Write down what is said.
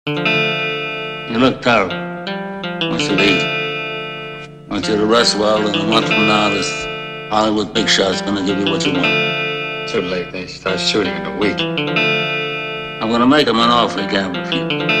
You look terrible. I want you to eat. I want you to rest well, and a month from now, this Hollywood big shot's gonna give you what you want. Too late. They start shooting in a week. I'm gonna make him an offer he can't refuse.